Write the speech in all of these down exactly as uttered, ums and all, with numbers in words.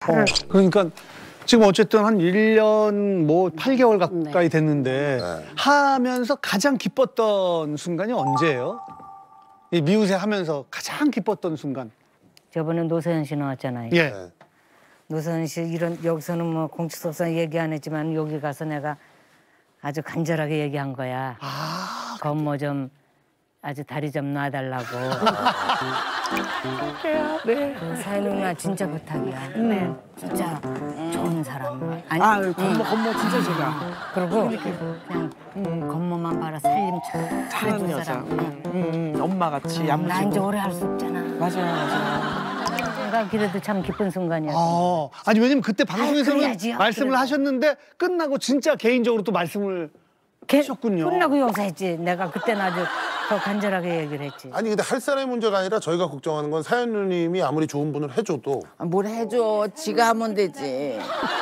어, 그러니까 지금 어쨌든 한 일 년 뭐 팔 개월 가까이 네. 됐는데 네. 하면서 가장 기뻤던 순간이 언제예요? 이 미우새 하면서 가장 기뻤던 순간. 저번에 노세현 씨 나왔잖아요. 예. 네. 노세현 씨 이런 여기서는 뭐 공식석상 얘기 안 했지만 여기 가서 내가 아주 간절하게 얘기한 거야. 아, 건모 좀 아주 다리 좀 놔달라고. 네. 그 사연 누나 진짜 부탁이야. 네. 진짜 좋은 사람. 아니, 아, 건모 건모 진짜 제가 그리고 그냥 음, 건모만 봐라 살림 잘 잘하는 해줄 여자. 사람. 음, 음, 엄마 같이 나 이제 야무지고. 오래 할 수 없잖아. 맞아요, 맞아요. 내가 그래도 참 기쁜 순간이었어. 아, 아니 왜냐면 그때 방송에서는 그래야지요. 말씀을 그래도. 하셨는데 끝나고 진짜 개인적으로 또 말씀을 하셨군요. 끝나고 용서했지. 내가 그때는 아주 더 간절하게 얘기를 했지. 아니 근데 할 사람의 문제가 아니라 저희가 걱정하는 건 사연 누님이 아무리 좋은 분을 해줘도 아, 뭘 해줘. 지가 하면 되지.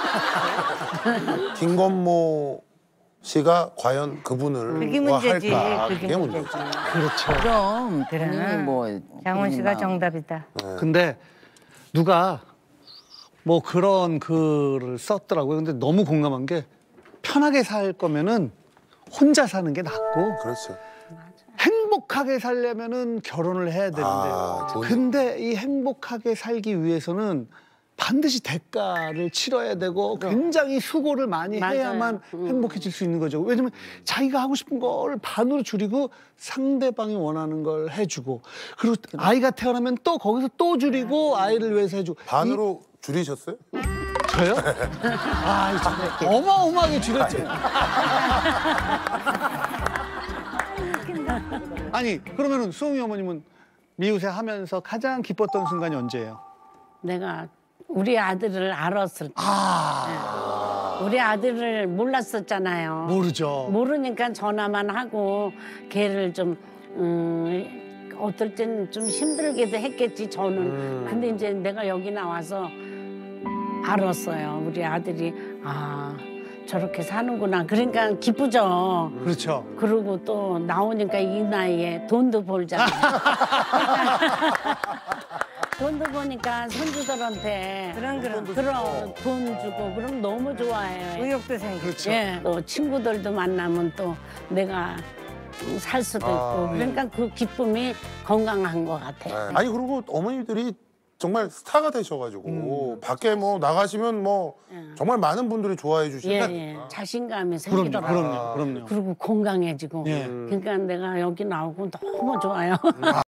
김건모 씨가 과연 그분을 그게 뭐 문제지. 할까? 그게 문제지. 그렇죠. 그럼 그래. 본인이 뭐 장원 본인 씨가 마음. 정답이다. 근데 누가 뭐 그런 글을 썼더라고요. 근데 너무 공감한 게 편하게 살 거면은 혼자 사는 게 낫고 그렇죠. 행복하게 살려면은 결혼을 해야 되는데 아, 좋은 근데 이 행복하게 살기 위해서는 반드시 대가를 치러야 되고 굉장히 수고를 많이 맞아요. 해야만 행복해질 수 있는 거죠. 왜냐면 자기가 하고 싶은 걸 반으로 줄이고 상대방이 원하는 걸 해주고 그리고 아이가 태어나면 또 거기서 또 줄이고 아이를 위해서 해주고 반으로 줄이셨어요? 이, 저요? 아, 저 어마어마하게 줄였죠. 아니 그러면은 수홍이 어머님은 미우새 하면서 가장 기뻤던 순간이 언제예요? 내가 우리 아들을 알았을 때 아 우리 아들을 몰랐었잖아요. 모르죠. 모르니까 전화만 하고 걔를 좀 음, 어떨 땐 좀 힘들게도 했겠지 저는. 음. 근데 이제 내가 여기 나와서 알았어요. 우리 아들이 아 저렇게 사는구나. 그러니까 기쁘죠. 그렇죠. 그리고 또 나오니까 이 나이에 돈도 벌잖아. 돈도 버니까 손주들한테 그런 그런 그럼 돈 주고 그럼 너무 좋아해요. 의욕도 생기고. 그렇죠. 예, 또 친구들도 만나면 또 내가 살 수도 있고 아, 그러니까 그 기쁨이 건강한 것 같아요. 네. 아니 그리고 어머니들이 정말 스타가 되셔가지고 밖에 뭐 나가시면 뭐 정말 많은 분들이 좋아해 예, 주시니까 예. 자신감이 그럼요, 생기더라고요. 그럼요, 그럼요. 그리고 건강해지고. 예. 그러니까 내가 여기 나오고 너무 좋아요.